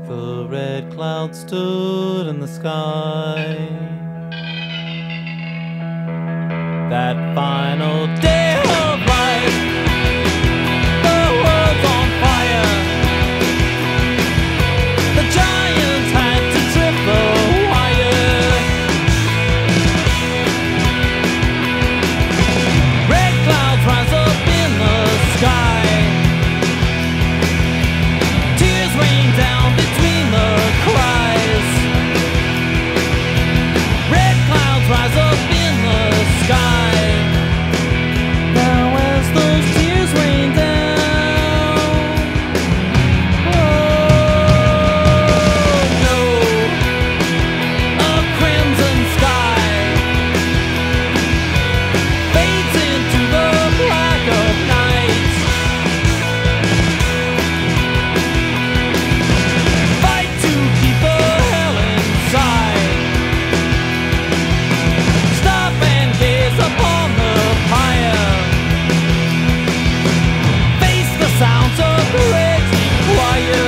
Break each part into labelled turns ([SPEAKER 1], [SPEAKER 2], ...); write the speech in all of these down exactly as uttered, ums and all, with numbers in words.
[SPEAKER 1] The red cloud stood in the sky. That final day of life, the world's on fire. The giants had to trip the wire. Red clouds rise up in the sky. Tears rain down between the cries. Red clouds rise up in the sky. Now as those tears rain down, oh no, a crimson sky fades into the black of night. Fight to keep the hell inside. Stop and gaze upon the pyre. Face the sounds of the raging choir.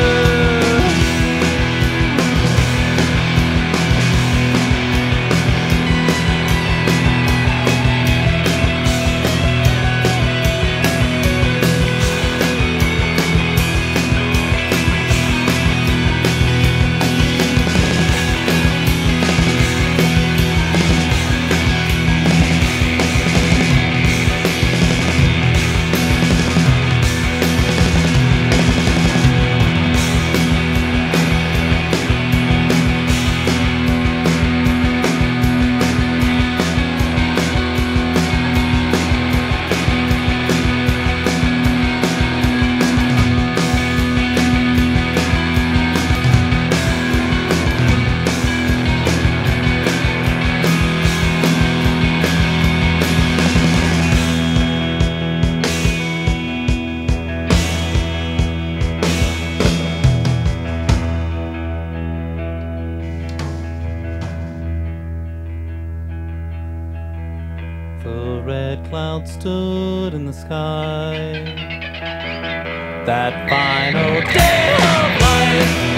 [SPEAKER 1] The red cloud stood in the sky. That final day of life.